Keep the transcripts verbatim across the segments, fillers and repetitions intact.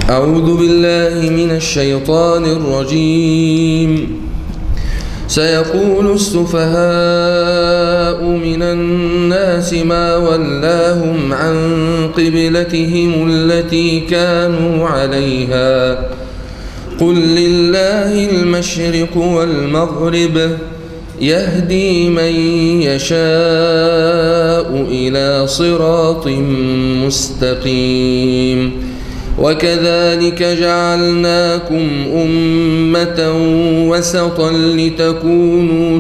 أعوذ بالله من الشيطان الرجيم. سيقول السفهاء من الناس ما ولاهم عن قبلتهم التي كانوا عليها قل لله المشرق والمغرب يهدي من يشاء إلى صراط مستقيم. وكذلك جعلناكم أمة وسطا لتكونوا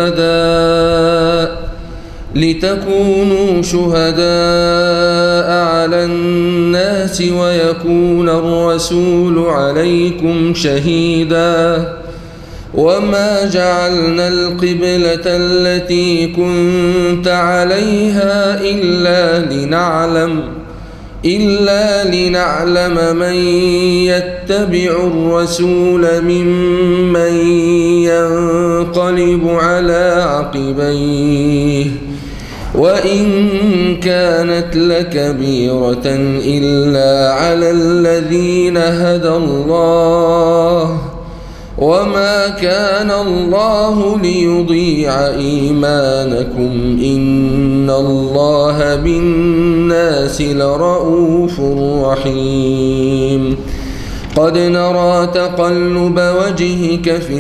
شهداء لتكونوا شهداء على الناس ويكون الرسول عليكم شهيدا. وما جعلنا القبلة التي كنت عليها إلا لنعلم إلا لنعلم من يتبع الرسول ممن ينقلب على عقبيه وإن كانت لكبيرة إلا على الذين هدى الله وما كان الله ليضيع إيمانكم إن الله بالناس لرؤوف رحيم. قد نرى تقلب وجهك في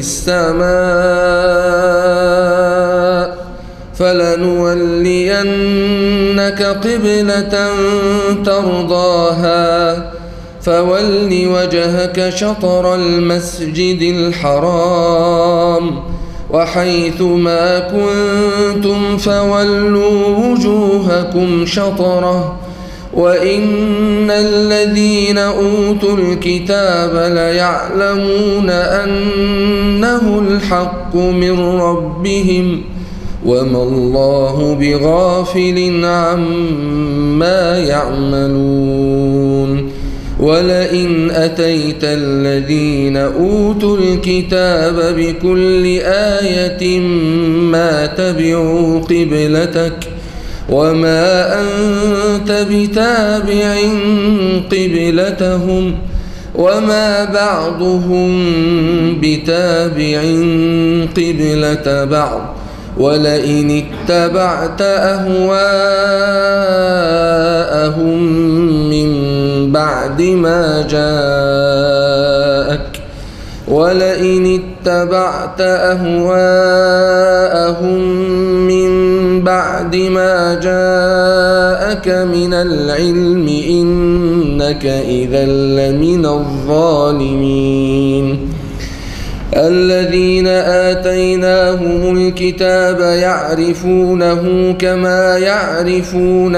السماء فلنولينك قبلة ترضاها فول وجهك شطر المسجد الحرام وحيث ما كنتم فولوا وجوهكم شطره وإن الذين أوتوا الكتاب ليعلمون أنه الحق من ربهم وما الله بغافل عما يعملون. ولئن أتيت الذين أوتوا الكتاب بكل آية ما تبعوا قبلتك وما أنت بتابع قبلتهم وما بعضهم بتابع قبلة بعض ولئن اتبعت أهواءهم من بعد ما جاءك ولئن اتبعت أهواءهم من بعد ما جاءك من العلم إنك إذا لمن الظالمين. الذين آتيناهم الكتاب يعرفونه كما يعرفون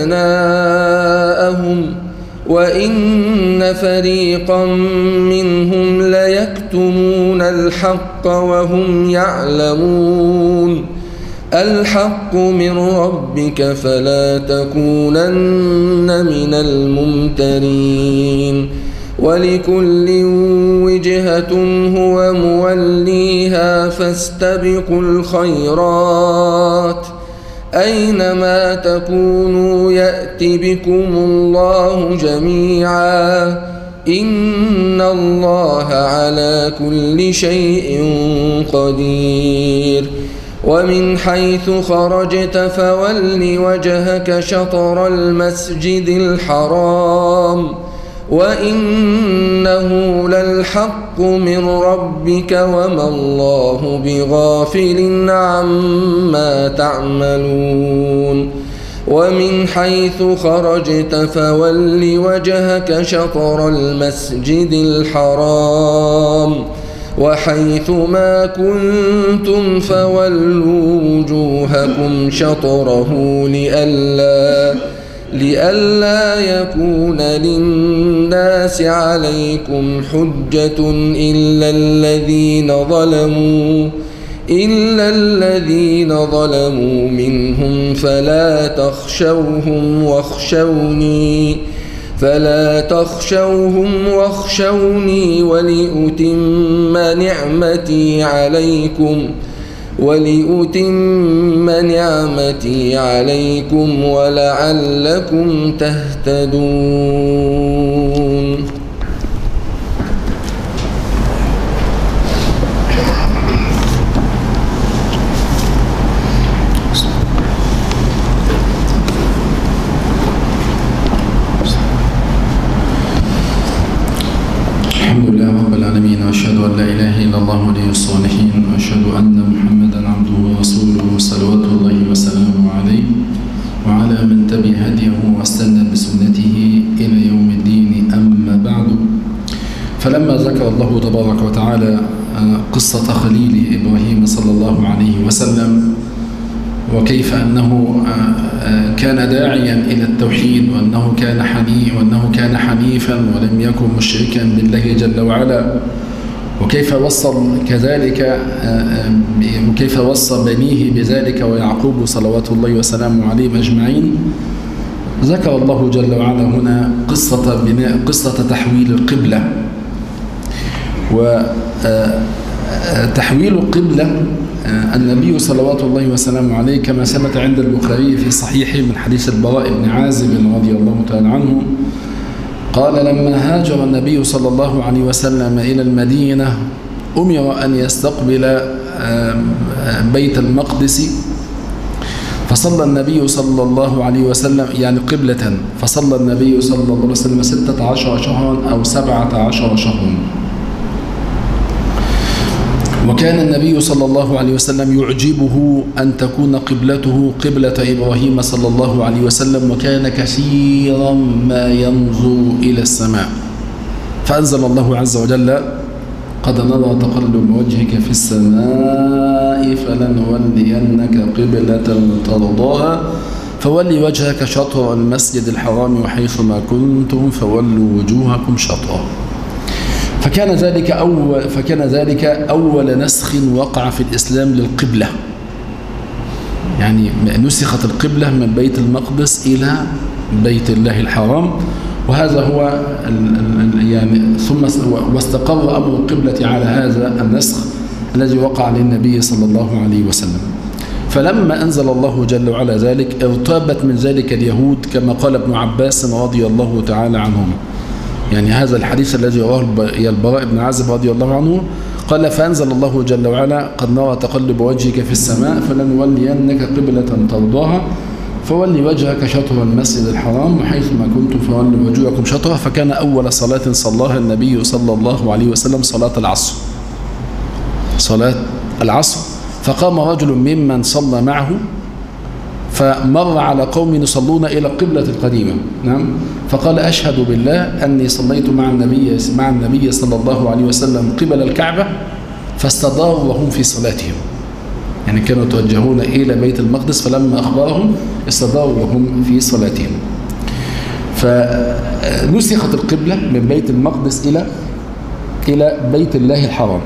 أبناءهم وإن فريقا منهم ليكتمون الحق وهم يعلمون. الحق من ربك فلا تكونن من الممترين. ولكل وجهة هو موليها فاستبقوا الخيرات أينما تكونوا يأت بكم الله جميعا إن الله على كل شيء قدير. ومن حيث خرجت فول وجهك شطر المسجد الحرام وإنه للحق من ربك وما الله بغافل عما تعملون. ومن حيث خرجت فول وجهك شطر المسجد الحرام وحيث ما كنتم فولوا وجوهكم شطره لئلا لئلا يكون للناس عليكم حجة إلا الذين ظلموا إلا الذين ظلموا منهم فلا تخشوهم واخشوني فلا تخشوهم واخشوني ولأتم نعمتي عليكم ولأتم نعمتي عليكم ولعلكم تهتدون. واتبع هديه واستنى بسنته إلى يوم الدين. أما بعد، فلما ذكر الله تبارك وتعالى قصة خليل إبراهيم صلى الله عليه وسلم، وكيف أنه كان داعيا إلى التوحيد، وأنه كان حنيف وأنه كان حنيفا ولم يكن مشركا بالله جل وعلا، وكيف وصل كذلك وكيف وصى بنيه بذلك ويعقوب صلوات الله وسلامه عليهم أجمعين، ذكر الله جل وعلا هنا قصة بناء قصة تحويل القبلة. وتحويل القبلة النبي صلوات الله وسلامه عليه كما ثبت عند البخاري في صحيحه من حديث البراء بن عازب رضي الله تعالى عنه قال: لما هاجر النبي صلى الله عليه وسلم إلى المدينة أمر أن يستقبل بيت المقدس، فصلى النبي صلى الله عليه وسلم يعني قبلة، فصلى النبي صلى الله عليه وسلم ستة عشر شهرا أو سبعة عشر شهرا. وكان النبي صلى الله عليه وسلم يعجبه أن تكون قبلته قبلة إبراهيم صلى الله عليه وسلم، وكان كثيرا ما ينظر إلى السماء، فأنزل الله عز وجل: قد نرى تقلب وجهك في السماء فلنولينك قبلة ترضاها فولي وجهك شطر المسجد الحرام وحيثما كنتم فولوا وجوهكم شطره. فكان ذلك أول فكان ذلك أول نسخ وقع في الإسلام للقبلة، يعني نسخت القبلة من بيت المقدس إلى بيت الله الحرام، وهذا هو يعني ثم واستقر أمر القبلة على هذا النسخ الذي وقع للنبي صلى الله عليه وسلم. فلما أنزل الله جل وعلا ذلك ارتابت من ذلك اليهود كما قال ابن عباس رضي الله تعالى عنهما، يعني هذا الحديث الذي رواه البراء بن عازب رضي الله عنه قال: فأنزل الله جل وعلا: قد نرى تقلب وجهك في السماء فلنولينك قبلة ترضاها فولي وجهك شطر المسجد الحرام وحيثما كنتم فولوا وجوهكم شطره. فكان أول صلاة صلاها النبي صلى الله عليه وسلم صلاة العصر صلاة العصر فقام رجل ممن صلى معه فمر على قوم يصلون إلى القبلة القديمة، نعم، فقال: أشهد بالله أني صليت مع النبي مع النبي صلى الله عليه وسلم قبل الكعبة فاستداروا وهم في صلاتهم، يعني كانوا يتوجهون إلى بيت المقدس فلما أخبرهم استداروا وهم في صلاتهم. فنسخت القبلة من بيت المقدس إلى إلى بيت الله الحرام.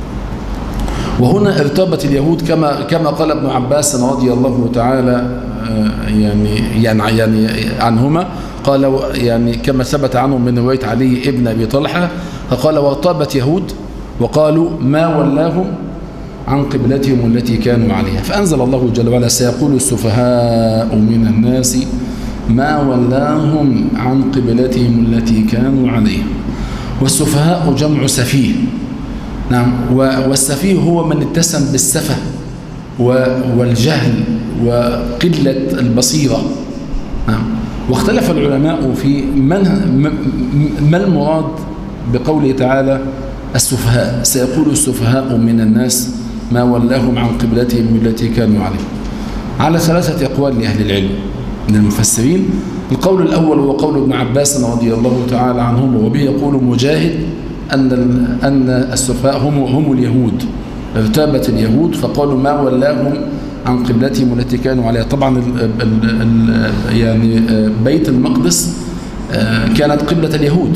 وهنا ارتبط اليهود كما كما قال ابن عباس رضي الله تعالى يعني يعني يعني عنهما، قال يعني كما ثبت عنه من رواية علي ابن أبي طلحة فقال: وارتبت يهود وقالوا ما ولاهم عن قبلتهم التي كانوا عليها. فأنزل الله جل وعلا: سيقول السفهاء من الناس ما ولاهم عن قبلتهم التي كانوا عليها. والسفهاء جمع سفيه، نعم، والسفيه هو من اتسم بالسفه والجهل وقلة البصيرة، نعم. واختلف العلماء في من ما المراد بقوله تعالى السفهاء، سيقول السفهاء من الناس ما ولاهم عن قبلتهم التي كانوا عليها، على ثلاثة أقوال لأهل العلم من المفسرين. القول الأول هو قول ابن عباس رضي الله تعالى عنهم، وبه يقول مجاهد أن أن السفهاء هم هم اليهود، ارتابت اليهود فقالوا ما ولاهم عن قبلتهم التي كانوا عليها. طبعا ال ال ال يعني بيت المقدس كانت قبلة اليهود،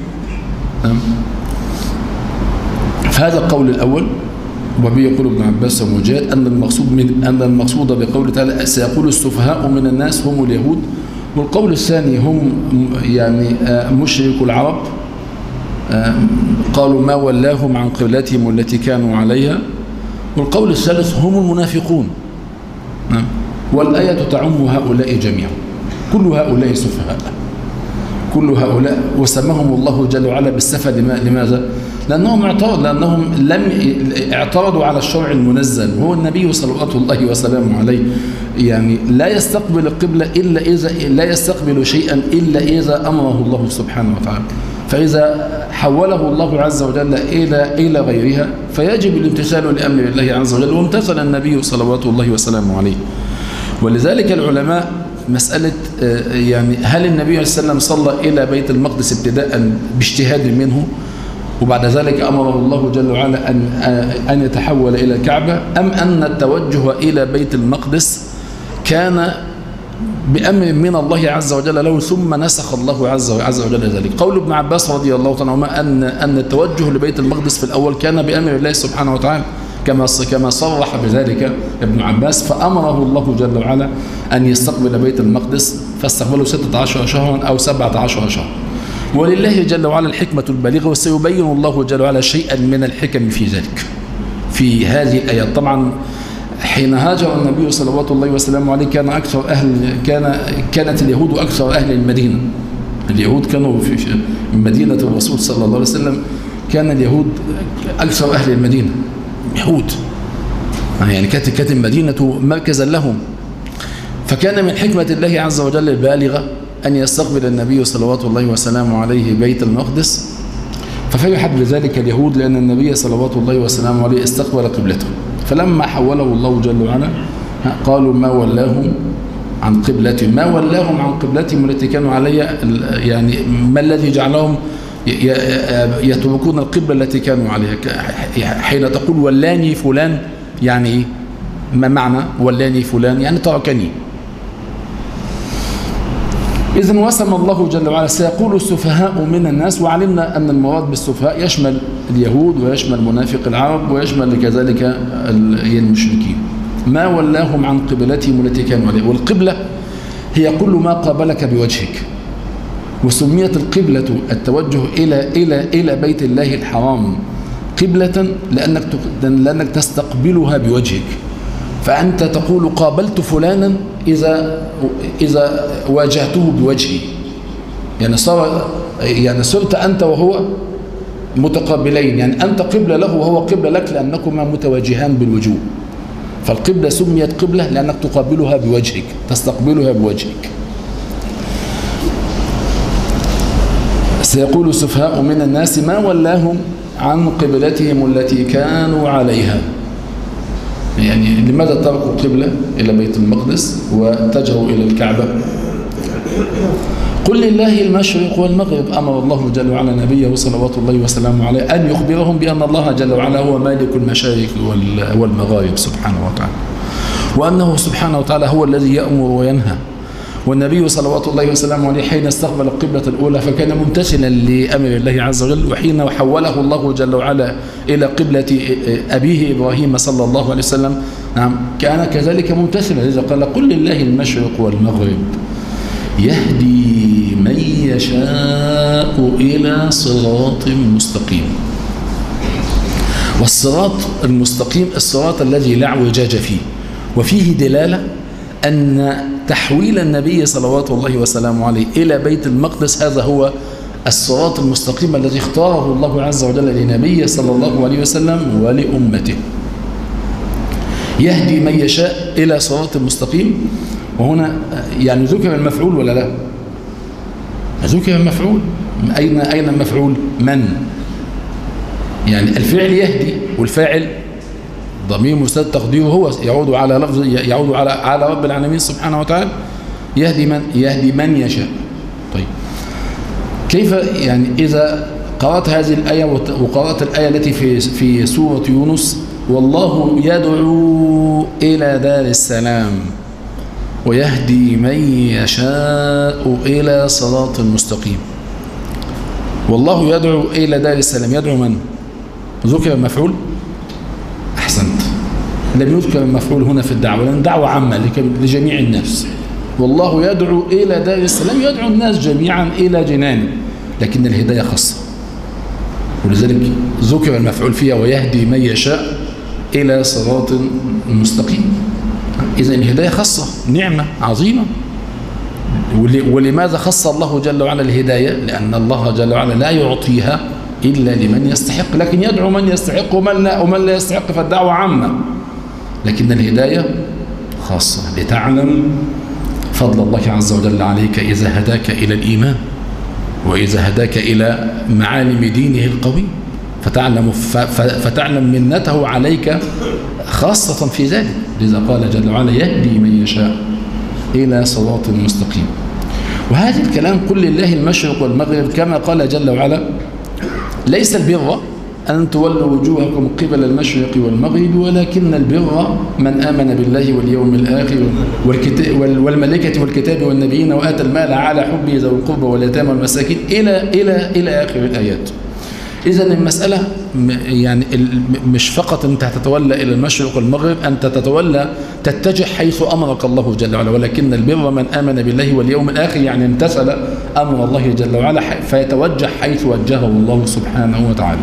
فهذا القول الأول، وبه يقول ابن عباس ومجاهد أن المقصود من أن المقصود بقوله تعالى سيقول السفهاء من الناس هم اليهود. والقول الثاني هم يعني مشركو العرب، قالوا ما ولاهم عن قبلتهم التي كانوا عليها. والقول الثالث هم المنافقون، والآية تعم هؤلاء جميعا، كل هؤلاء سفهاء، كل هؤلاء، وسماهم الله جل وعلا بالسفه. لماذا؟ لأنهم اعترضوا لأنهم لم اعترضوا على الشرع المنزل، وهو النبي صلوات الله وسلامه عليه، يعني لا يستقبل القبلة إلا إذا لا يستقبل شيئا إلا إذا أمره الله سبحانه وتعالى. فإذا حوله الله عز وجل إلى إلى غيرها فيجب الامتثال لأمر الله عز وجل، وامتثل النبي صلوات الله وسلامه عليه. ولذلك العلماء مسألة يعني هل النبي عليه السلام صلى إلى بيت المقدس ابتداء باجتهاد منه وبعد ذلك أمره الله جل وعلا أن أن يتحول إلى الكعبة، أم أن التوجه إلى بيت المقدس كان بأمر من الله عز وجل له ثم نسخ الله عز وجل ذلك؟ قول ابن عباس رضي الله تعالى عنهما أن أن التوجه لبيت المقدس في الأول كان بأمر الله سبحانه وتعالى كما كما صرح بذلك ابن عباس، فأمره الله جل وعلا أن يستقبل بيت المقدس فاستقبله ستة عشر شهرا أو سبعة عشر شهرا. ولله جل وعلا الحكمة البالغة، وسيبين الله جل وعلا شيئا من الحكم في ذلك في هذه الآيات. طبعا حين هاجر النبي صلوات الله وسلامه عليه كان أكثر أهل كان كانت اليهود أكثر أهل المدينة. اليهود كانوا في مدينة الرسول صلى الله عليه وسلم، كان اليهود أكثر أهل المدينة يهود، يعني كانت كانت المدينة مركزا لهم. فكان من حكمة الله عز وجل البالغة أن يستقبل النبي صلوات الله وسلامه عليه بيت المقدس، ففرحت بذلك اليهود لأن النبي صلوات الله وسلامه عليه استقبل قبلته. فلما حوله الله جل وعلا قالوا ما ولاهم عن قبلتهم ما ولاهم عن قبلتهم التي كانوا عليها، يعني ما الذي جعلهم يتركون القبلة التي كانوا عليها. حين تقول ولاني فلان يعني إيه؟ ما معنى ولاني فلان؟ يعني تركني. إذن وسم الله جل وعلا سيقول السفهاء من الناس، وعلمنا أن المراد بالسفهاء يشمل اليهود ويشمل منافق العرب ويشمل كذلك المشركين. ما ولاهم عن قبلتهم التي كانوا عليها، والقبلة هي كل ما قابلك بوجهك، وسميت القبلة التوجه إلى إلى إلى بيت الله الحرام قبلة لأنك لأنك تستقبلها بوجهك. فأنت تقول قابلت فلانا إذا إذا واجهته بوجهي، يعني صار يعني صرت أنت وهو متقابلين، يعني أنت قبلة له وهو قبلة لك لأنكما متواجهان بالوجوه. فالقبلة سميت قبلة لأنك تقابلها بوجهك، تستقبلها بوجهك. سيقول السفهاء من الناس ما ولاهم عن قبلتهم التي كانوا عليها، يعني لماذا تركوا القبلة إلى بيت المقدس واتجهوا إلى الكعبة؟ قل لله المشرق والمغرب. أمر الله جل وعلا نبيه صلوات الله وسلامه عليه أن يخبرهم بأن الله جل وعلا هو مالك المشارق والمغارب سبحانه وتعالى، وأنه سبحانه وتعالى هو الذي يأمر وينهى. والنبي صلوات الله وسلامه عليه حين استقبل القبلة الأولى فكان ممتثلا لأمر الله عز وجل، وحين حوله الله جل وعلا إلى قبلة أبيه إبراهيم صلى الله عليه وسلم نعم كان كذلك ممتثلا، لذا قال قل لله المشرق والمغرب يهدي من يشاء إلى صراط مستقيم. والصراط المستقيم الصراط الذي لا اعوجاج فيه، وفيه دلالة أن تحويل النبي صلوات الله وسلامه عليه إلى بيت المقدس هذا هو الصراط المستقيم الذي اختاره الله عز وجل لنبيه صلى الله عليه وسلم ولأمته. يهدي من يشاء إلى صراط مستقيم، وهنا يعني ذكر المفعول ولا لا؟ ذكر المفعول. أين أين المفعول؟ من؟ يعني الفعل يهدي، والفاعل ضمير مستتر تقديره هو يعود على لفظ يعود على على رب العالمين سبحانه وتعالى. يهدي من يهدي من يشاء. طيب كيف يعني إذا قرأت هذه الآية وقرأت الآية التي في في سورة يونس والله يدعو إلى دار السلام ويهدي من يشاء إلى صراط مستقيم. والله يدعو إلى دار السلام، يدعو من؟ ذكر المفعول؟ أحسنت، لم يذكر المفعول هنا في الدعوة لأن الدعوة عامة لجميع الناس. والله يدعو إلى دار السلام يدعو الناس جميعا إلى جنانه، لكن الهداية خاصة، ولذلك ذكر المفعول فيها ويهدي من يشاء إلى صراط مستقيم. إذا الهداية خاصة، نعمة عظيمة. ولماذا خص الله جل وعلا الهداية؟ لأن الله جل وعلا لا يعطيها إلا لمن يستحق، لكن يدعو من يستحق ومن لا, ومن لا يستحق، فالدعوة عامة، لكن الهداية خاصة لتعلم فضل الله عز وجل عليك إذا هداك إلى الإيمان وإذا هداك إلى معالم دينه القوي، فتعلم, فتعلم منته عليك خاصة في ذلك. لذا قال جل وعلا يهدي من يشاء إلى صراط مستقيم. وهذا الكلام قل لله المشرق والمغرب، كما قال جل وعلا: ليس البر أن تولوا وجوهكم قبل المشرق والمغرب ولكن البر من آمن بالله واليوم الآخر والملائكة والكتاب والنبيين وآتى المال على حبه ذوي القربى واليتامى والمساكين إلى إلى إلى آخر الآيات. إذا المسألة يعني مش فقط أنت تتولى إلى المشرق والمغرب، أنت تتولى تتجه حيث أمرك الله جل وعلا، ولكن البر من آمن بالله واليوم الآخر، يعني امتثل أمر الله جل وعلا فيتوجه حيث وجهه الله سبحانه وتعالى.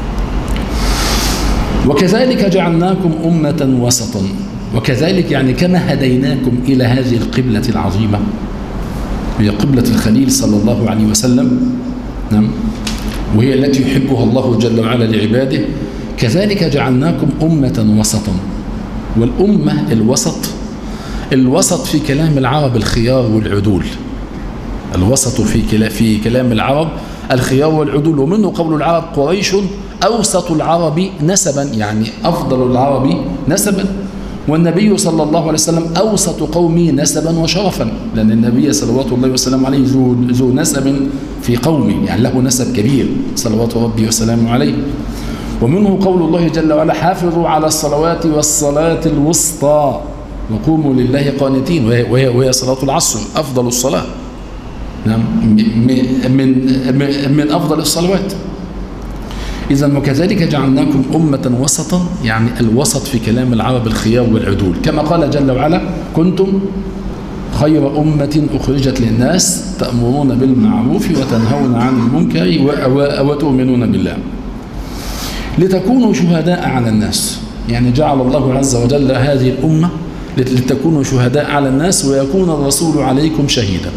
وكذلك جعلناكم أمة وسطا، وكذلك يعني كما هديناكم إلى هذه القبلة العظيمة، هي قبلة الخليل صلى الله عليه وسلم، نعم، وهي التي يحبها الله جل وعلا لعباده، كذلك جعلناكم أمة وسطا. والأمة الوسط، الوسط في كلام العرب الخيار والعدول، الوسط في في كلام العرب الخيار والعدول، ومنه قول العرب: قريش أوسط العرب نسبا، يعني أفضل العرب نسبا. والنبي صلى الله عليه وسلم أوسط قومه نسبا وشرفا، لأن النبي صلوات الله وسلامه عليه ذو, ذو نسب في قومه، يعني له نسب كبير صلوات ربي وسلامه عليه. ومنه قول الله جل وعلا: حافظوا على الصلوات والصلاة الوسطى وقوموا لله قانتين، وهي, وهي صلاة العصر أفضل الصلاة، نعم، من, من, من أفضل الصلوات. إذا وكذلك جعلناكم أمة وسطا، يعني الوسط في كلام العرب الخيار والعدول، كما قال جل وعلا: كنتم خير أمة أخرجت للناس تأمرون بالمعروف وتنهون عن المنكر وتؤمنون بالله لتكونوا شهداء على الناس. يعني جعل الله عز وجل هذه الأمة لتكونوا شهداء على الناس ويكون الرسول عليكم شهيدا.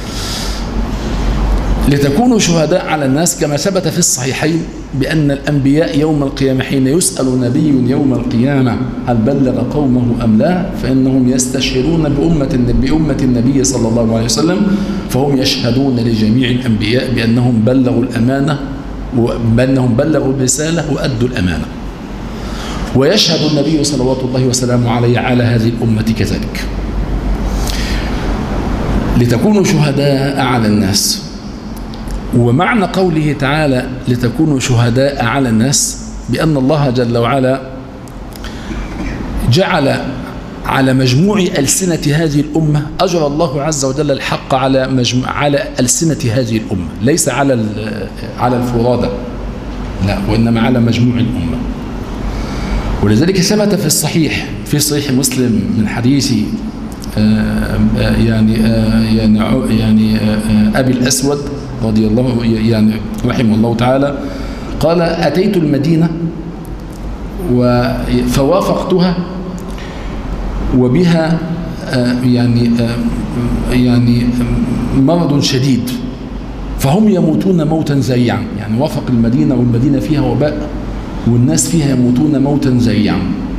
لتكونوا شهداء على الناس، كما ثبت في الصحيحين بأن الأنبياء يوم القيامة حين يسأل نبي يوم القيامة هل بلغ قومه أم لا، فإنهم يستشهدون بأمة بأمة النبي صلى الله عليه وسلم، فهم يشهدون لجميع الأنبياء بأنهم بلغوا الأمانة وبأنهم بلغوا الرسالة وأدوا الأمانة. ويشهد النبي صلوات الله وسلامه عليه على هذه الأمة كذلك. لتكونوا شهداء على الناس. ومعنى قوله تعالى لتكونوا شهداء على الناس بأن الله جل وعلا جعل على مجموع ألسنة هذه الأمة، أجرى الله عز وجل الحق على مجموع على ألسنة هذه الأمة، ليس على على الفرادى، لا، وإنما على مجموع الأمة. ولذلك ثبت في الصحيح في صحيح مسلم من حديث يعني يعني يعني أبي الأسود رضي الله يعني رحمه الله تعالى قال: أتيت المدينة فوافقتها وبها يعني يعني مرض شديد فهم يموتون موتا ذريعا. يعني وافق المدينة والمدينة فيها وباء والناس فيها يموتون موتا ذريعا.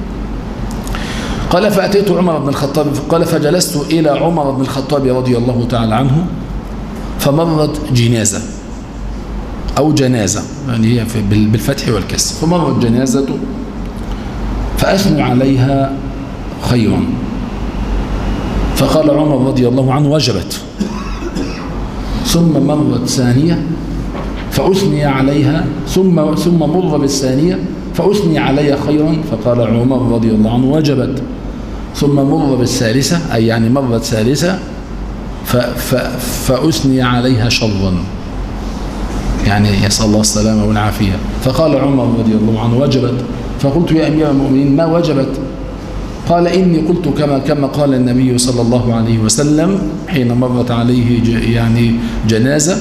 قال: فأتيت عمر بن الخطاب قال فجلست إلى عمر بن الخطاب رضي الله تعالى عنه فمرت جنازة أو جنازة، يعني هي بالفتح والكسر، فمرت جنازة فأثنوا عليها خيرا، فقال عمر رضي الله عنه: وجبت. ثم مرت ثانية فأثني عليها ثم ثم مر بالثانية فأثني عليها خيرا، فقال عمر رضي الله عنه: وجبت. ثم مر بالثالثة، أي يعني مرت ثالثة فأثني عليها شرا، يعني يسأل الله السلامة والعافية. فقال عمر رضي الله عنه: وجبت. فقلت: يا أمير المؤمنين ما وجبت؟ قال: إني قلت كما كما قال النبي صلى الله عليه وسلم حين مرت عليه يعني جنازة،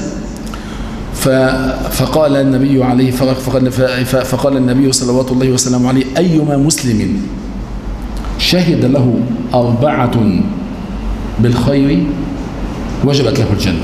فقال النبي عليه فقال النبي صلوات الله وسلامه عليه: أيما مسلم شهد له أربعة بالخير وجبت له الجنة.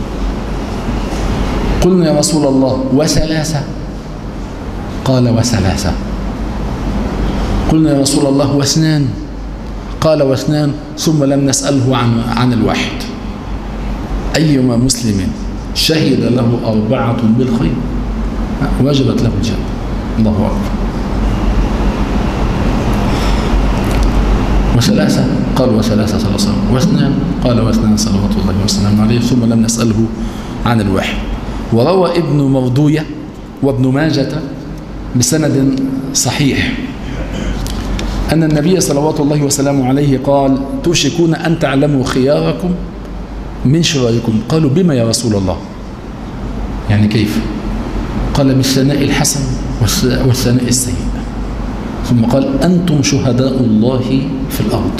قلنا: يا رسول الله وثلاثة؟ قال: وثلاثة. قلنا: يا رسول الله واثنان؟ قال: واثنان. ثم لم نسأله عن عن الواحد. أيما مسلم شهد له أربعة بالخير وجبت له الجنة. الله أكبر. وثلاثة؟ قال وثلاثة ثلاثة. واثنان؟ قال واثنان صلوات الله وسلامه عليه. ثم لم نسأله عن الواحد. وروى ابن مردوية وابن ماجة بسند صحيح أن النبي صلوات الله وسلامه عليه قال: توشكون أن تعلموا خياركم من شراركم. قالوا: بما يا رسول الله؟ يعني كيف؟ قال: بالثناء الحسن والثناء السيء. ثم قال: أنتم شهداء الله في الأرض.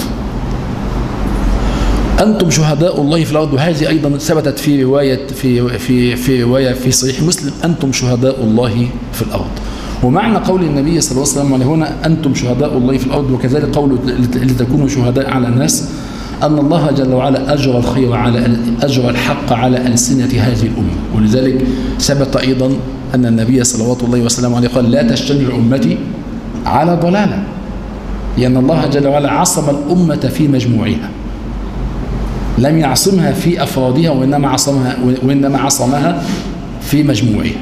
أنتم شهداء الله في الأرض. وهذه أيضا ثبتت في رواية في في في رواية في صحيح مسلم: أنتم شهداء الله في الأرض. ومعنى قول النبي صلى الله عليه وسلم هنا أنتم شهداء الله في الأرض، وكذلك قوله لتكونوا شهداء على الناس، أن الله جل وعلا أجرى الخير على أجرى الحق على ألسنة هذه الأمة. ولذلك ثبت أيضا أن النبي صلوات الله وسلامه عليه قال: لا تجتمع أمتي على ضلالة، لأن الله جل وعلا عصم الأمة في مجموعها، لم يعصمها في أفرادها، وإنما عصمها وإنما عصمها في مجموعها.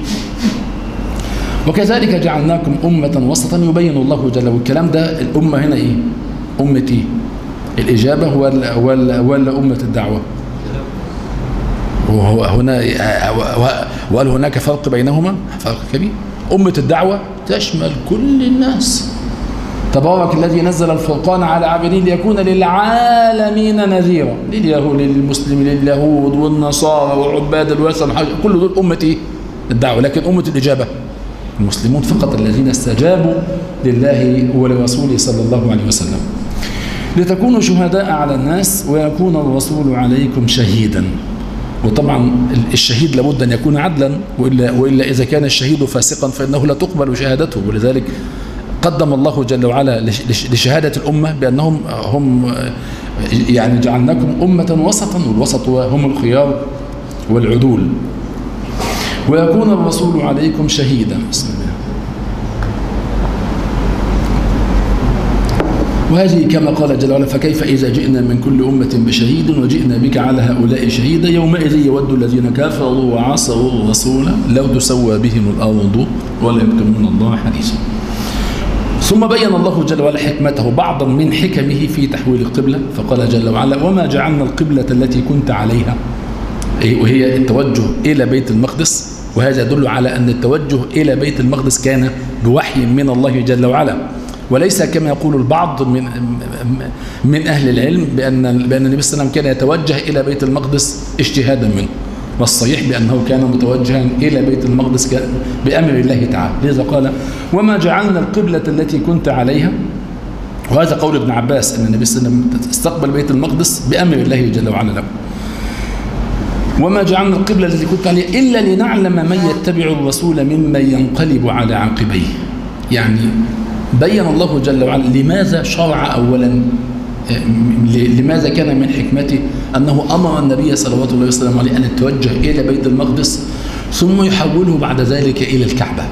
وكذلك جعلناكم أمة وسطا يبين الله جل وعلا. الكلام ده الأمة هنا إيه؟ أمة إيه؟ الإجابة ولا, ولا, ولا أمة الدعوة؟ وهو هنا وهل هناك فرق بينهما؟ فرق كبير. أمة الدعوة تشمل كل الناس. تبارك الذي نزل الفرقان على عبده ليكون للعالمين نذيرا، لليهود للمسلمين لليهود والنصارى وعباد الوثن، كل دول أمة إيه؟ الدعوة. لكن أمة الإجابة المسلمون فقط الذين استجابوا لله ولرسوله صلى الله عليه وسلم. لتكونوا شهداء على الناس ويكون الرسول عليكم شهيدا. وطبعا الشهيد لابد أن يكون عدلا، وإلا, وإلا إذا كان الشهيد فاسقا فإنه لا تقبل شهادته. ولذلك قدم الله جل وعلا لشهادة الأمة بأنهم هم يعني جعلناكم أمة وسطا، والوسط هم الخيار والعدول. ويكون الرسول عليكم شهيدا. بسم الله. وهذه كما قال جل وعلا: فكيف إذا جئنا من كل أمة بشهيد وجئنا بك على هؤلاء شهيدا يومئذ يود الذين كفروا وعصوا الرسول لو تسوى بهم الأرض ولا يكتمون الله حديثا. ثم بين الله جل وعلا حكمته، بعضا من حكمه في تحويل القبلة، فقال جل وعلا: وما جعلنا القبلة التي كنت عليها، وهي التوجه إلى بيت المقدس. وهذا يدل على أن التوجه إلى بيت المقدس كان بوحي من الله جل وعلا، وليس كما يقول البعض من من أهل العلم بأن بأن النبي صلى الله عليه وسلم كان يتوجه إلى بيت المقدس اجتهادا منه. والصحيح بأنه كان متوجها إلى بيت المقدس بأمر الله تعالى. لذا قال: وما جعلنا القبلة التي كنت عليها. وهذا قول ابن عباس أن النبي صلى الله عليه وسلم استقبل بيت المقدس بأمر الله جل وعلا له. وما جعلنا القبلة التي كنت عليها إلا لنعلم من يتبع الرسول ممن ينقلب على عقبيه. يعني بين الله جل وعلا لماذا شرع أولا، لماذا كان من حكمته أنه أمر النبي صلوات الله وسلامه عليه أن يتوجه إلى بيت المقدس ثم يحوله بعد ذلك إلى الكعبة.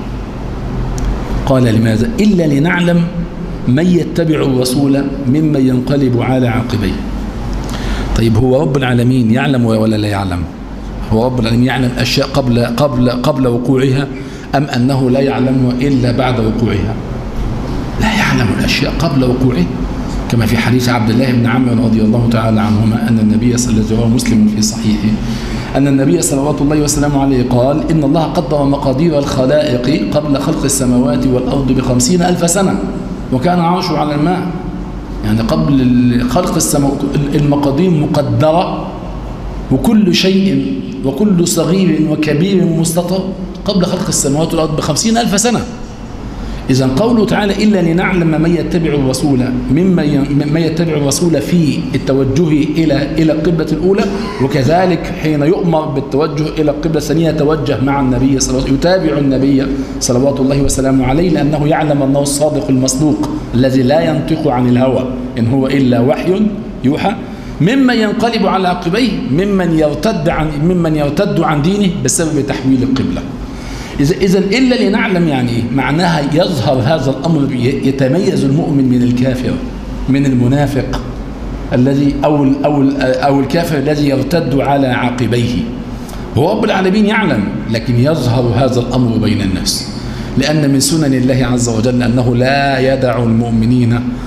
قال: لماذا؟ إلا لنعلم من يتبع الرسول ممن ينقلب على عقبيه. طيب هو رب العالمين يعلم ولا لا يعلم؟ هو رب العالمين يعلم أشياء قبل قبل قبل وقوعها، أم أنه لا يعلمها إلا بعد وقوعها؟ لا يعلم الأشياء قبل وقوعها، كما في حديث عبد الله بن عمرو رضي الله تعالى عنهما أن النبي صلى الله عليه وسلم مسلم في صحيحه أن النبي صلوات الله وسلامه عليه قال: إن الله قدر مقادير الخلائق قبل خلق السماوات والأرض بخمسين ألف سنة وكان عرشه على الماء. يعني قبل خلق السماوات المقادير مقدرة، وكل شيء وكل صغير وكبير مستطر قبل خلق السماوات والأرض بخمسين ألف سنة. إذا قوله تعالى: إلا لنعلم من يتبع الرسول ممن يتبع الرسول في التوجه إلى إلى القبلة الأولى، وكذلك حين يؤمر بالتوجه إلى القبلة الثانية يتوجه مع النبي صلى الله عليه وسلم، يتابع النبي صلوات الله وسلامه عليه، لأنه يعلم أنه الصادق المصدوق الذي لا ينطق عن الهوى إن هو إلا وحي يوحى. ممن ينقلب على عقبيه، ممن يرتد عن ممن يرتد عن دينه بسبب تحويل القبلة. إذا إذا إلا لنعلم يعني إيه؟ معناها يظهر هذا الأمر، يتميز المؤمن من الكافر، من المنافق الذي أو أو أو الكافر الذي يرتد على عقبيه. هو رب العالمين يعلم، لكن يظهر هذا الأمر بين الناس، لأن من سنن الله عز وجل أنه لا يدع المؤمنين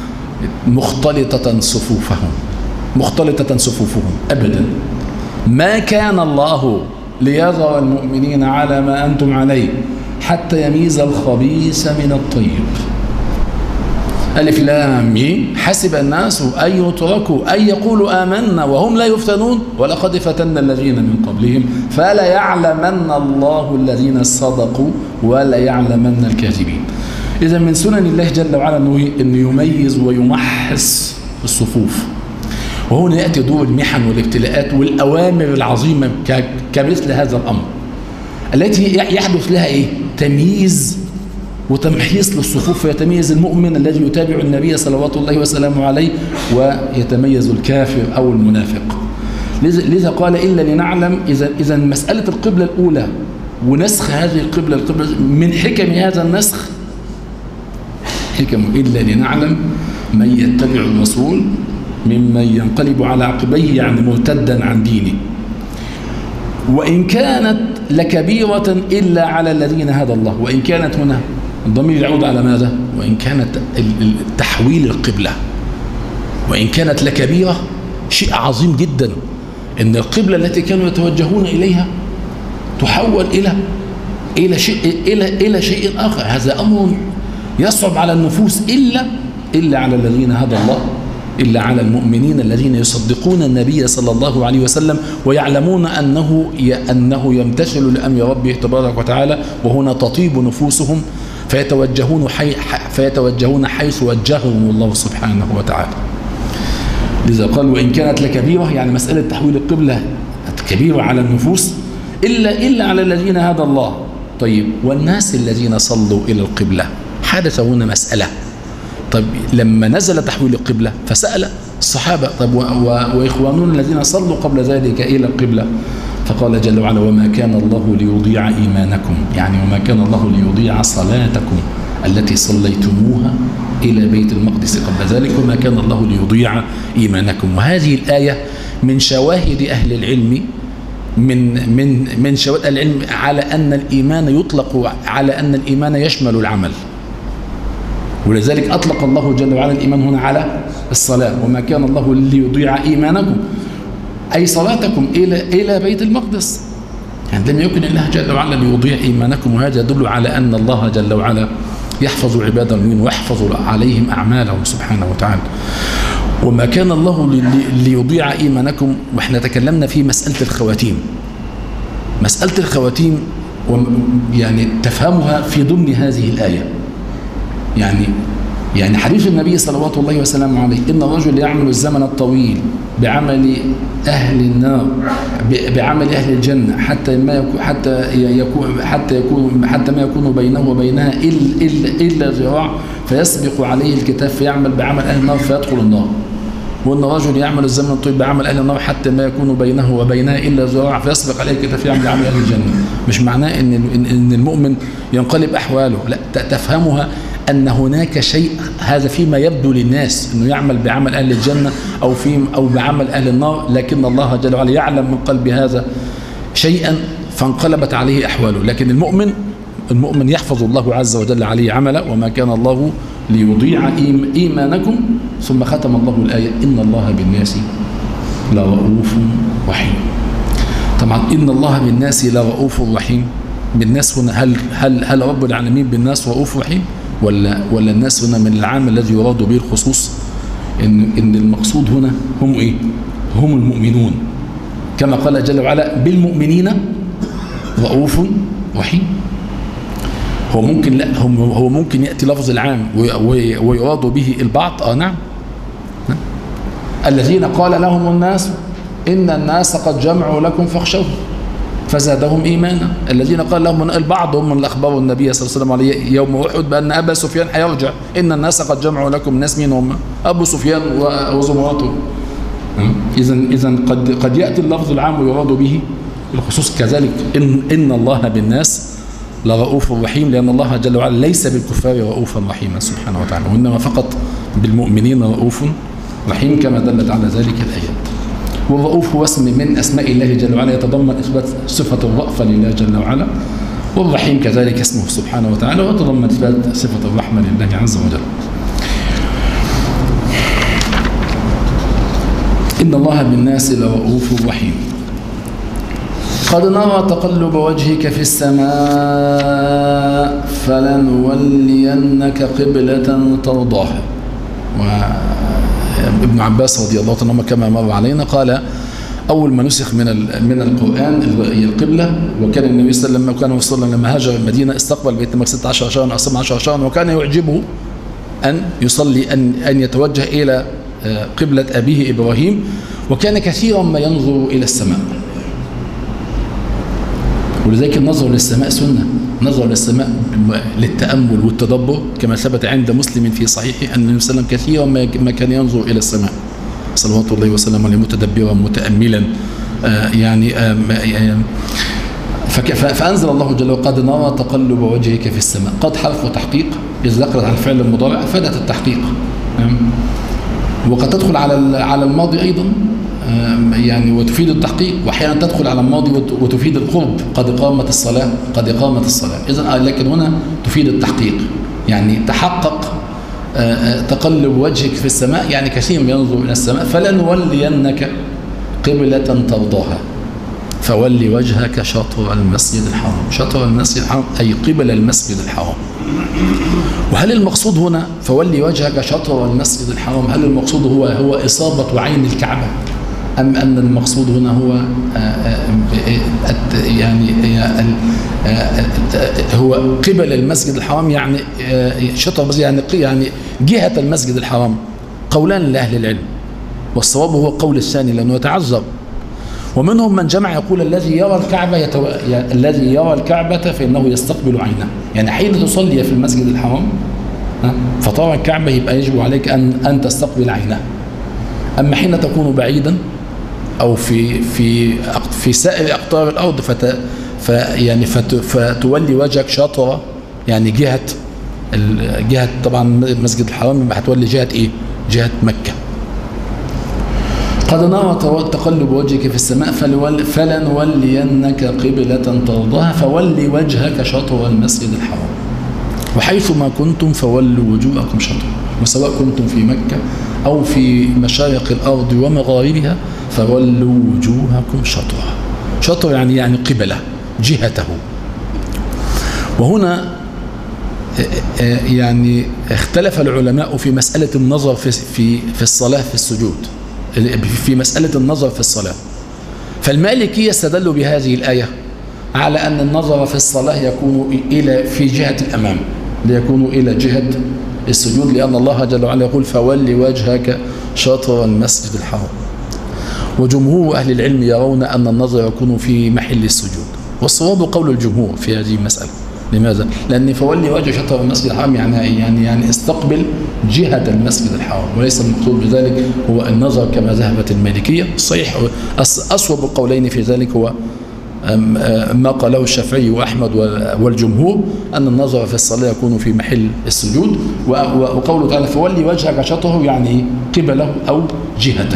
مختلطة صفوفهم مختلطة صفوفهم أبدا. ما كان الله ليذر المؤمنين على ما أنتم عليه حتى يميز الخبيث من الطيب. ألف لام ميم حسب الناس أن يتركوا أن يقولوا آمنا وهم لا يفتنون ولقد فتنا الذين من قبلهم فلا يعلمن الله الذين صدقوا ولا يعلمن الكاذبين. إذا من سنن الله جل وعلا أنه يميز ويمحص الصفوف. وهنا يأتي دور المحن والابتلاءات والأوامر العظيمة كمثل هذا الأمر التي يحدث لها إيه؟ تمييز وتمحيص للصفوف، فيتميز المؤمن الذي يتابع النبي صلوات الله وسلامه عليه ويتميز الكافر أو المنافق. لذا قال إلا لنعلم. إذا إذا مسألة القبلة الأولى ونسخ هذه القبلة القبلة من حكم هذا النسخ حكم إلا لنعلم من يتبع الرسول ممن ينقلب على عقبيه يعني مرتدا عن دينه. وإن كانت لكبيرة إلا على الذين هدى الله. وإن كانت هنا الضمير يعود على ماذا؟ وإن كانت تحويل القبلة. وإن كانت لكبيرة شيء عظيم جدا إن القبلة التي كانوا يتوجهون إليها تحول إلى إلى شيء إلى إلى شيء آخر. هذا أمر يصعب على النفوس إلا إلا على الذين هدى الله، إلا على المؤمنين الذين يصدقون النبي صلى الله عليه وسلم ويعلمون أنه أنه يمتثل لأمر ربه تبارك وتعالى. وهنا تطيب نفوسهم فيتوجهون حي فيتوجهون حيث وجههم الله سبحانه وتعالى. لذا قال وإن كانت لكبيرة يعني مسألة تحويل القبلة كبيرة على النفوس إلا إلا على الذين هدى الله. طيب والناس الذين صلوا إلى القبلة حدث هنا مسألة. طيب لما نزل تحويل القبلة فسأل الصحابة طيب وإخوانون الذين صلوا قبل ذلك إلى القبلة فقال جل وعلا وما كان الله ليضيع إيمانكم يعني وما كان الله ليضيع صلاتكم التي صليتموها إلى بيت المقدس قبل ذلك وما كان الله ليضيع إيمانكم. وهذه الآية من شواهد أهل العلم من من من شواهد العلم على أن الإيمان يطلق على أن الإيمان يشمل العمل. ولذلك أطلق الله جل وعلا الإيمان هنا على الصلاة وما كان الله ليضيع إيمانكم أي صلاتكم إلى إلى بيت المقدس. يعني لم يكن الله جل وعلا ليضيع إيمانكم. وهذا يدل على أن الله جل وعلا يحفظ عباد المؤمنين ويحفظ عليهم أعمالهم سبحانه وتعالى. وما كان الله ليضيع إيمانكم. وإحنا تكلمنا في مسألة الخواتيم. مسألة الخواتيم يعني تفهمها في ضمن هذه الآية. يعني يعني حديث النبي صلوات الله وسلامه عليه إن الرجل يعمل الزمن الطويل بعمل أهل النار بعمل أهل الجنة حتى ما يكون حتى يكون حتى يكون حتى ما يكون بينه وبينها إلا إلا إلا ذراع فيسبق عليه الكتاب فيعمل بعمل أهل النار فيدخل النار. وإن الرجل يعمل الزمن الطويل بعمل أهل النار حتى ما يكون بينه وبينها إلا ذراع فيسبق عليه الكتاب فيعمل بعمل أهل الجنة. مش معناه إن إن المؤمن ينقلب أحواله، لا تفهمها أن هناك شيء هذا فيما يبدو للناس أنه يعمل بعمل أهل الجنة أو في أو بعمل أهل النار، لكن الله جل وعلا يعلم من قلب هذا شيئا فانقلبت عليه أحواله. لكن المؤمن المؤمن يحفظ الله عز وجل عليه عمله وما كان الله ليضيع إيمانكم. ثم ختم الله الآية إن الله بالناس لرؤوف رحيم. طبعا إن الله بالناس لرؤوف رحيم. بالناس هنا هل هل هل رب العالمين بالناس رؤوف رحيم ولا ولا الناس هنا من العام الذي يراد به الخصوص؟ إن إن المقصود هنا هم إيه؟ هم المؤمنون كما قال جل وعلا بالمؤمنين رؤوف رحيم. هو ممكن لا هو ممكن يأتي لفظ العام ويراد به البعض. اه نعم. الذين قال لهم الناس إن الناس قد جمعوا لكم فاخشوهم فزادهم إيمانا. الذين قال لهم البعض هم من أخبار النبي صلى الله عليه وسلم عليه يوم أحد بأن أبا سفيان حيرجع إن الناس قد جمعوا لكم. الناس مين هم؟ أبو سفيان وزمراته. إذا إذا قد قد يأتي اللفظ العام ويراد به الخصوص. كذلك إن إن الله بالناس لرؤوف رحيم لأن الله جل وعلا ليس بالكفار رؤوفا رحيما سبحانه وتعالى وإنما فقط بالمؤمنين رؤوف رحيم كما دلت على ذلك الآيات. والرؤوف هو اسم من أسماء الله جل وعلا يتضمن إثبات صفة الرأفة لله جل وعلا. والرحيم كذلك اسمه سبحانه وتعالى ويتضمن إثبات صفة الرحمة لله عز وجل. إن الله بالناس لرؤوف رحيم. قد نرى تقلب وجهك في السماء فلنولينك قبلة ترضاها. وابن عباس رضي الله عنه كما مر علينا قال أول ما نسخ من من القرآن القبلة، وكان النبي صلى الله عليه وسلم كان وصل لما هاجر المدينة استقبل بيت المقدس ستة عشر شهرا أو سبعة عشر شهرا، وكان يعجبه أن يصلي أن أن يتوجه إلى قبلة أبيه إبراهيم، وكان كثيرا ما ينظر إلى السماء. ولذلك النظر للسماء سنة، نظر للسماء للتأمل والتدبر، كما ثبت عند مسلم في صحيحه أن النبي صلى الله عليه وسلم كثيرا ما كان ينظر إلى السماء صلوات الله وسلامه عليه متدبرا متأملا. آه يعني آه فأنزل الله جل وعلا قد نرى تقلب وجهك في السماء. قد حرف تحقيق إذا ذكرت عن الفعل المضارع فادت التحقيق، وقد تدخل على على الماضي أيضا يعني وتفيد التحقيق، واحيانا تدخل على الماضي وتفيد القرب، قد قامت الصلاة قد قامت الصلاة. إذا لكن هنا تفيد التحقيق، يعني تحقق تقلب وجهك في السماء، يعني كثير ينظر إلى السماء. فلنولينك قبلة ترضاها فولي وجهك شطر المسجد الحرام. شطر المسجد الحرام أي قبل المسجد الحرام. وهل المقصود هنا فولي وجهك شطر المسجد الحرام، هل المقصود هو هو إصابة عين الكعبة، أم أن المقصود هنا هو يعني هو قبل المسجد الحرام، يعني شطر يعني يعني جهة المسجد الحرام؟ قولان لأهل العلم، والصواب هو قول الثاني لأنه يتعذر. ومنهم من جمع يقول الذي يرى الكعبة يتو... يعني الذي يرى الكعبة فإنه يستقبل عينه، يعني حين تصلي في المسجد الحرام فترى الكعبة يبقى يجب عليك أن أن تستقبل عينه. أما حين تكون بعيدا أو في في في سائر أقطار الأرض فت ف يعني فت فتولي وجهك شطرة، يعني جهة الجهة طبعا المسجد الحرام يبقى هتولي جهة إيه؟ جهة مكة. قد نرى تقلب وجهك في السماء فلنولينك قبلة ترضاها فولي وجهك شطر المسجد الحرام وحيث ما كنتم فولوا وجوهكم شطره، وسواء كنتم في مكة أو في مشارق الأرض ومغاربها فولوا وجوهكم شطره. شطر يعني يعني قبلة جهته. وهنا يعني اختلف العلماء في مسألة النظر في في في الصلاة في السجود، في مسألة النظر في الصلاة. فالمالكية استدلوا بهذه الآية على أن النظر في الصلاة يكون إلى في جهة الأمام، ليكون إلى جهة السجود، لأن الله جل وعلا يقول فولي وجهك شطر المسجد الحرام. وجمهور أهل العلم يرون أن النظر يكون في محل السجود، والصواب قول الجمهور في هذه المسألة. لماذا؟ لأن فولي وجه شطر المسجد الحرام يعني يعني يعني استقبل جهة المسجد الحرام، وليس المقصود بذلك هو النظر كما ذهبت المالكية. صحيح أصوب القولين في ذلك هو ما قاله الشافعي وأحمد والجمهور أن النظر في الصلاة يكون في محل السجود، وقوله تعالى فولي وجهك شطره يعني قبله أو جهته.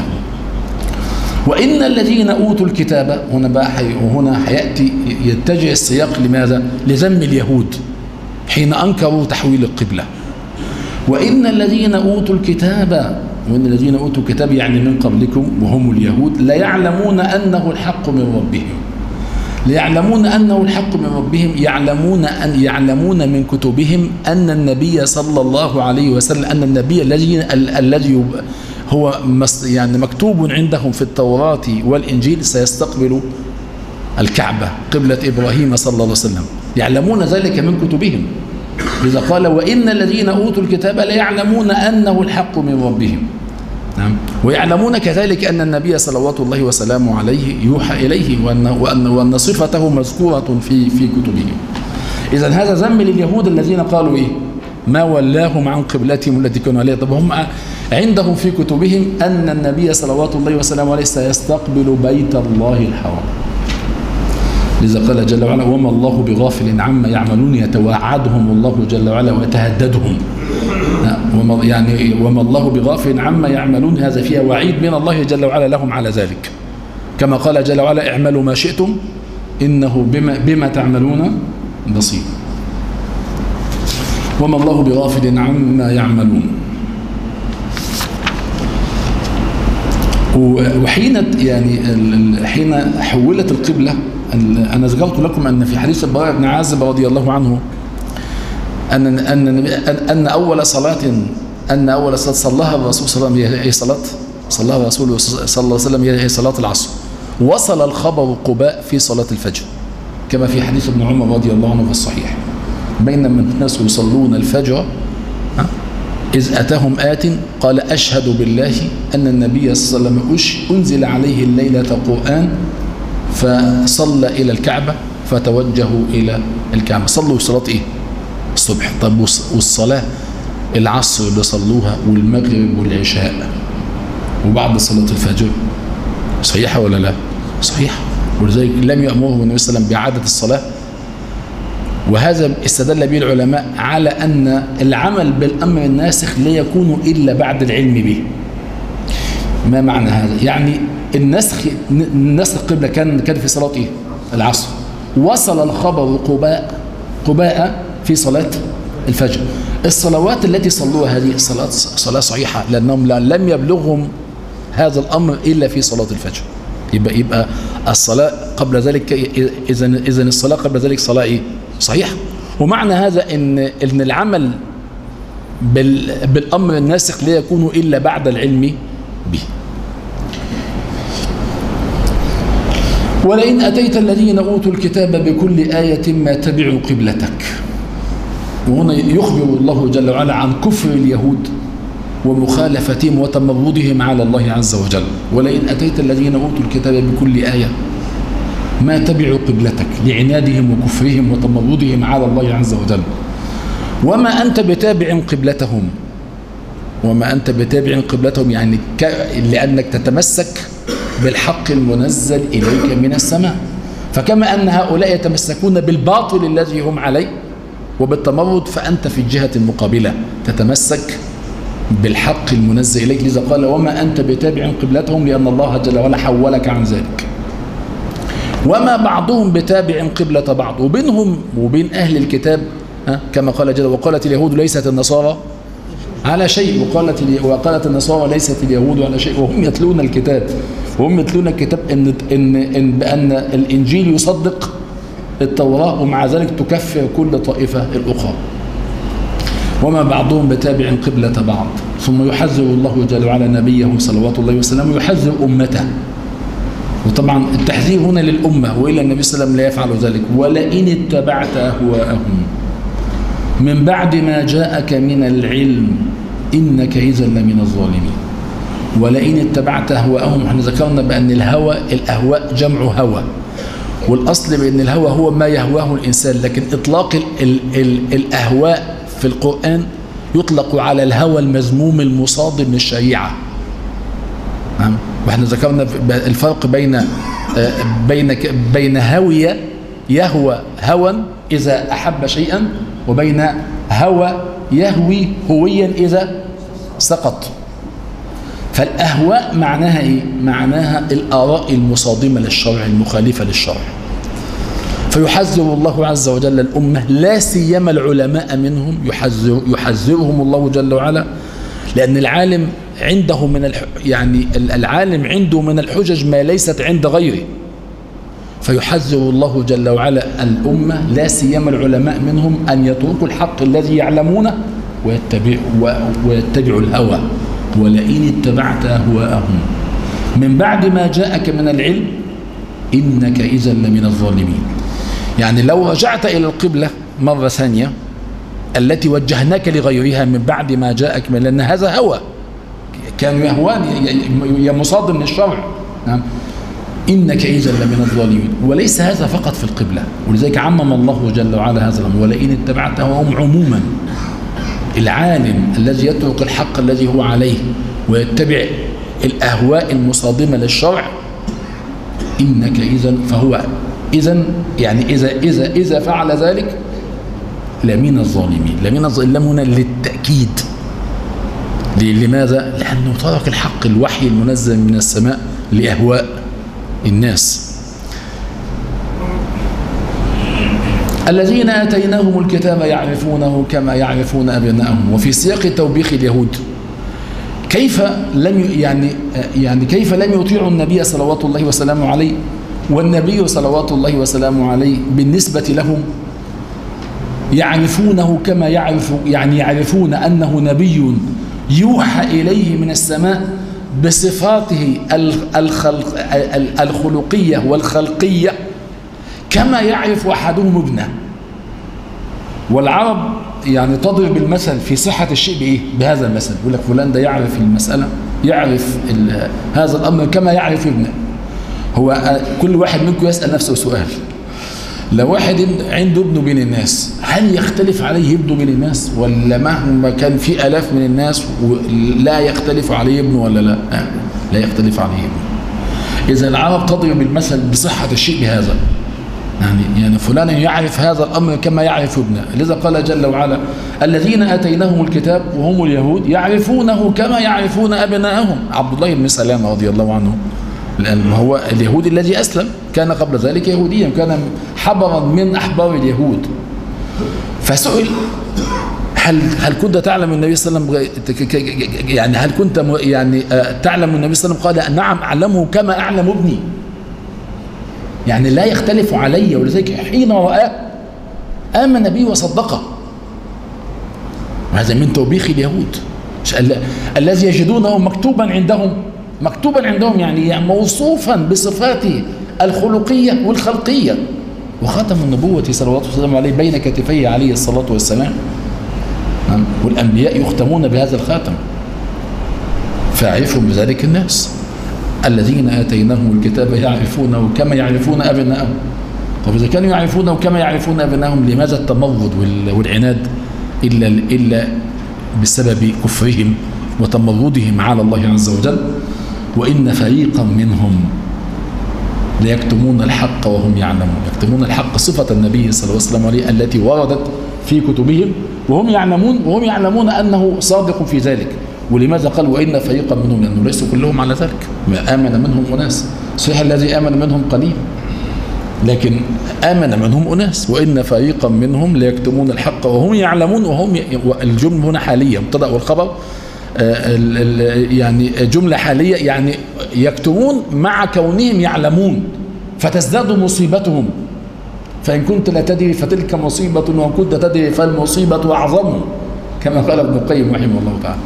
وإن الذين أوتوا الكتاب هنا بقى حي وهنا حيأتي يتجه السياق لماذا؟ لذم اليهود حين أنكروا تحويل القبلة. وإن الذين أوتوا الكتاب، وإن الذين أوتوا الكتاب يعني من قبلكم وهم اليهود، لا يعلمون أنه الحق من ربهم. ليعلمون أنه الحق من ربهم، يعلمون أن يعلمون من كتبهم أن النبي صلى الله عليه وسلم أن النبي الذي الذي هو يعني مكتوب عندهم في التوراة والإنجيل سيستقبل الكعبة قبلة إبراهيم صلى الله عليه وسلم، يعلمون ذلك من كتبهم. إذا قال وإن الذين أوتوا الكتاب لا يعلمون أنه الحق من ربهم، نعم، ويعلمون كذلك أن النبي صلوات الله وسلامه عليه يوحى إليه وأن, وأن, وأن صفته مذكورة في في كتبهم. إذا هذا ذم لليهود الذين قالوا إيه؟ ما ولاهم عن قبلتهم التي كانوا عليها. طب هم عندهم في كتبهم أن النبي صلوات الله وسلامه عليه سيستقبل بيت الله الحرام. لذا قال جل وعلا وما الله بغافل عما يعملون يتوعدهم الله جل وعلا ويتهددهم، يعني وما الله بغافل عما يعملون، هذا فيها وعيد من الله جل وعلا لهم على ذلك، كما قال جل وعلا اعملوا ما شئتم إنه بما, بما تعملون بصير. وما الله بغافل عما يعملون. وحين يعني حين حولت القبلة، أنا ذكرت لكم أن في حديث البراء بن عازب رضي الله عنه أن أن أن أول صلاة أن أول صلاة صلاها الرسول صلى الله عليه وسلم هي صلاة صلاها الرسول صلى الله عليه وسلم هي صلاة العصر. وصل الخبر قباء في صلاة الفجر كما في حديث ابن عمر رضي الله عنه في الصحيح، بينما الناس يصلون الفجر إذ أتاهم آت قال أشهد بالله أن النبي صلى الله عليه وسلم أنزل عليه الليلة قرآن فصلى إلى الكعبة فتوجهوا إلى الكعبة. صلوا صلاة إيه؟ الصبح. طب والصلاة العصر اللي صلوها والمغرب والعشاء وبعد صلاة الفجر صحيحة ولا لا؟ صحيحة. ولذلك لم يأمره النبي صلى الله عليه وسلم بإعادة الصلاة. وهذا استدل به العلماء على أن العمل بالأمر الناسخ لا يكون إلا بعد العلم به. ما معنى هذا؟ يعني النسخ نسخ القبلة كان كان في صلاة إيه؟ العصر. وصل الخبر قباء قباء في صلاة الفجر. الصلوات التي صلوها هذه الصلاة صلاة صحيحة لأنهم لم يبلغهم هذا الأمر إلا في صلاة الفجر. يبقى يبقى الصلاة قبل ذلك إذا إذا الصلاة قبل ذلك صلاة إيه؟ صحيح. ومعنى هذا ان ان العمل بالامر الناسخ لا يكون الا بعد العلم به. ولئن اتيت الذين اوتوا الكتاب بكل آية ما تبعوا قبلتك. وهنا يخبر الله جل وعلا عن كفر اليهود ومخالفتهم وتمردهم على الله عز وجل. ولئن اتيت الذين اوتوا الكتاب بكل آية ما تبعوا قبلتك لعنادهم وكفرهم وتمردهم على الله عز وجل. وما أنت بتابع قبلتهم وما أنت بتابع قبلتهم يعني لأنك تتمسك بالحق المنزل إليك من السماء. فكما أن هؤلاء يتمسكون بالباطل الذي هم عليه وبالتمرد، فأنت في الجهة المقابلة تتمسك بالحق المنزل إليك. لذا قال وما أنت بتابع قبلتهم لأن الله جل وعلا حولك عن ذلك. وما بعضهم بتابع قبلة بعض. وبينهم وبين أهل الكتاب كما قال جل وقالت اليهود ليست النصارى على شيء وقالت وقالت النصارى ليست اليهود على شيء وهم يتلون الكتاب وهم يتلون الكتاب إن إن إن بأن الإنجيل يصدق التوراة ومع ذلك تكفر كل طائفة الأخرى. وما بعضهم بتابع قبلة بعض. ثم يحذر الله جل وعلا نبيه صلوات الله وسلامه يحذر أمته. وطبعا التحذير هنا للأمة وإلا النبي صلى الله عليه وسلم لا يفعل ذلك. ولئن اتبعت أهواءهم من بعد ما جاءك من العلم إنك إذا لمن الظالمين. ولئن اتبعت أهواءهم، احنا ذكرنا بأن الهوى الأهواء جمع هوى، والأصل بأن الهوى هو ما يهواه الإنسان، لكن إطلاق ال ال ال الأهواء في القرآن يطلق على الهوى المذموم المصادم للشريعة. نعم. واحنا ذكرنا الفرق بين بين بين هوية يهوى هوى إذا أحب شيئا وبين هوى يهوي هويا إذا سقط. فالأهواء معناها إيه؟ معناها الآراء المصادمة للشرع المخالفة للشرع. فيحذر الله عز وجل الأمة لا سيما العلماء منهم، يحذر يحذرهم الله جل وعلا، لأن العالم عنده من الح... يعني العالم عنده من الحجج ما ليست عند غيره. فيحذر الله جل وعلا الأمة لا سيما العلماء منهم أن يتركوا الحق الذي يعلمونه ويتبع ويتبعوا الهوى. ولئن اتبعت أهواءهم من بعد ما جاءك من العلم إنك إذا لمن الظالمين. يعني لو رجعت إلى القبلة مرة ثانية التي وجهناك لغيرها من بعد ما جاءك من، لأن هذا هوى كانوا يهوان يا مصادم للشرع. نعم. إنك إذا لمن الظالمين. وليس هذا فقط في القبلة، ولذلك عمم الله جل وعلا هذا الأمر. ولئن اتبعت أهواءهم عموما، العالم الذي يترك الحق الذي هو عليه ويتبع الأهواء المصادمة للشرع إنك إذا فهو إذا يعني إذا إذا إذا فعل ذلك لمن الظالمين. لمن الظالمين هنا للتأكيد. لماذا؟ لأنه ترك الحق الوحي المنزل من السماء لأهواء الناس. الذين آتيناهم الكتاب يعرفونه كما يعرفون أبناءهم. وفي سياق توبيخ اليهود كيف لم يعني يعني كيف لم يطيعوا النبي صلوات الله وسلامه عليه، والنبي صلوات الله وسلامه عليه بالنسبة لهم يعرفونه كما يعرف يعني يعرفون أنه نبي يوحى إليه من السماء بصفاته الخلق الخلقية والخلقية كما يعرف أحدهم ابنه. والعرب يعني تضرب المثل في صحة الشيء بإيه؟ بهذا المثل، يقول لك فلان ده يعرف المسألة، يعرف هذا الأمر كما يعرف ابنه. هو كل واحد منكم يسأل نفسه سؤال، لو واحد عنده ابنه بين الناس هل يختلف عليه ابنه بين الناس، ولا مهما كان في آلاف من الناس لا يختلف عليه ابنه ولا لا؟ لا يختلف عليه ابنه. إذا العرب تضرب المثل بصحة الشيء بهذا، يعني يعني فلان يعرف هذا الأمر كما يعرف ابنه. لذا قال جل وعلا الذين آتيناهم الكتاب وهم اليهود يعرفونه كما يعرفون أبناءهم. عبد الله بن سلام رضي الله عنه، لأن هو اليهودي الذي أسلم، كان قبل ذلك يهوديا، كان حبرا من أحبار اليهود. فسئل هل هل كنت تعلم النبي صلى الله عليه وسلم، يعني هل كنت يعني تعلم النبي صلى الله عليه وسلم؟ قال نعم أعلمه كما أعلم ابني، يعني لا يختلف علي. ولذلك حين رآه آمن به وصدقه. وهذا من توبيخ اليهود الذي يجدونه مكتوبا عندهم، مكتوبا عندهم يعني موصوفا بصفاته الخلقية والخلقية، وخاتم النبوة صلى الله عليه وسلم عليه بين كتفيه عليه الصلاة والسلام، والأنبياء يختمون بهذا الخاتم، فيعرفهم بذلك الناس. الذين آتيناهم الكتاب يعرفونه كما يعرفون أبناءهم. طب إذا كانوا يعرفونه كما يعرفون أبناءهم، لماذا التمرد والعناد إلا إلا بسبب كفرهم وتمردهم على الله عز وجل؟ وإن فريقا منهم ليكتمون الحق وهم يعلمون. يكتمون الحق صفة النبي صلى الله عليه وسلم عليه التي وردت في كتبهم، وهم يعلمون وهم يعلمون أنه صادق في ذلك. ولماذا قال وإن فريقا منهم؟ لأنه ليسوا كلهم على ذلك، آمن منهم أناس، صحيح الذي آمن منهم قليل، لكن آمن منهم أناس. وإن فريقا منهم ليكتمون الحق وهم يعلمون، وهم الجملة هنا حالية، مبتدأ والخبر يعني جملة حالية، يعني يكتمون مع كونهم يعلمون فتزداد مصيبتهم. فإن كنت لا تدري فتلك مصيبة، وإن كنت تدري فالمصيبة أعظم، كما قال ابن القيم رحمه الله تعالى.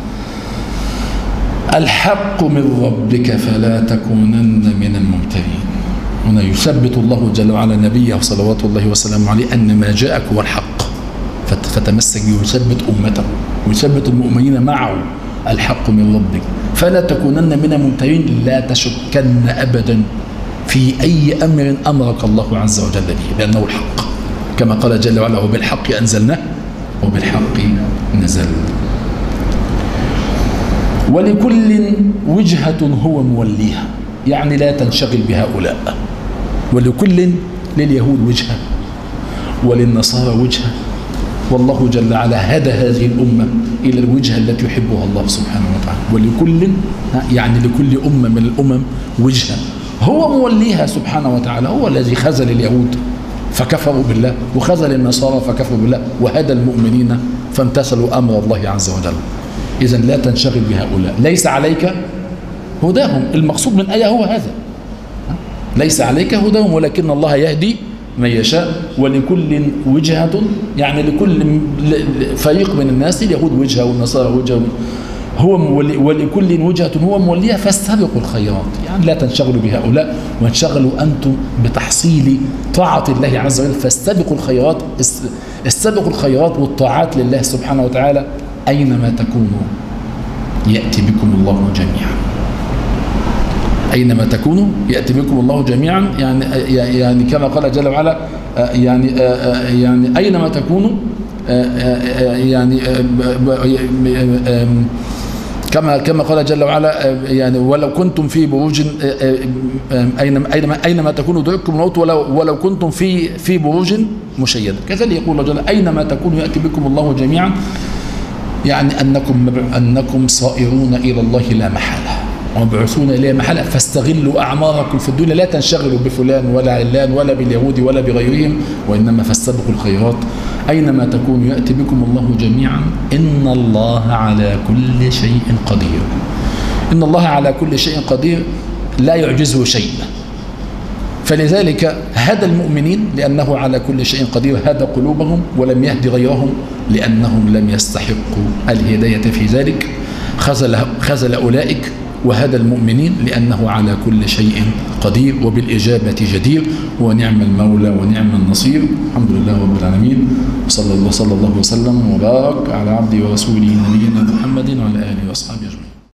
الحق من ربك فلا تكونن من الممترين. هنا يثبت الله جل وعلا نبيه صلوات الله وسلامه عليه أن ما جاءك هو الحق، فتمسك به، ويثبت أمته ويثبت المؤمنين معه. الحق من ربك فلا تكونن من الممترين، لا تشكن أبدا في أي أمر أمرك الله عز وجل به، لأنه الحق، كما قال جل وعلا وبالحق أنزلناه وبالحق نزل. ولكل وجهة هو موليها، يعني لا تنشغل بهؤلاء. ولكل، لليهود وجهة وللنصارى وجهة، والله جل وعلا هدى هذه الأمة إلى الوجهة التي يحبها الله سبحانه وتعالى. ولكل يعني لكل أمة من الأمم وجهة هو موليها سبحانه وتعالى. هو الذي خذل اليهود فكفروا بالله، وخذل النصارى فكفروا بالله، وهدى المؤمنين فامتثلوا أمر الله عز وجل. إذا لا تنشغل بهؤلاء، ليس عليك هداهم. المقصود من آية هو هذا، ليس عليك هداهم ولكن الله يهدي من يشاء. ولكل وجهة يعني لكل فريق من الناس، اليهود وجهة والنصارى وجهة، هو ولكل وجهة هو موليها فاستبقوا الخيرات. يعني لا تنشغلوا بهؤلاء وانشغلوا أنتم بتحصيل طاعة الله عز وجل، فاستبقوا الخيرات. استبقوا الخيرات والطاعات لله سبحانه وتعالى أينما تكونوا يأتي بكم الله جميعا. أينما تكونوا يأتي بكم الله جميعا، يعني يعني كما قال جل وعلا يعني يعني أينما تكونوا يعني كما كما قال جل وعلا يعني ولو كنتم في بروج أينما أينما أينما تكونوا يدرككم الموت ولو ولو كنتم في في بروج مشيدة. كذلك يقول الله جل أينما تكونوا يأتي بكم الله جميعا، يعني أنكم أنكم صائرون إلى الله لا محالة. ومبعوثون إليه محلا فاستغلوا أعماركم في الدنيا، لا تنشغلوا بفلان ولا علان ولا باليهود ولا بغيرهم، وإنما فاستبقوا الخيرات أينما تكونوا يأتي بكم الله جميعا إن الله على كل شيء قدير. إن الله على كل شيء قدير لا يعجزه شيء، فلذلك هدى المؤمنين لأنه على كل شيء قدير، هدى قلوبهم ولم يهدي غيرهم لأنهم لم يستحقوا الهداية في ذلك، خذل, خذل أولئك وهدى المؤمنين لأنه على كل شيء قدير وبالإجابة جدير، ونعم المولى ونعم النصير. الحمد لله رب العالمين، وصلى الله, صلى الله وسلم وبارك على عبده ورسوله نبينا محمد وعلى آله وأصحابه أجمعين.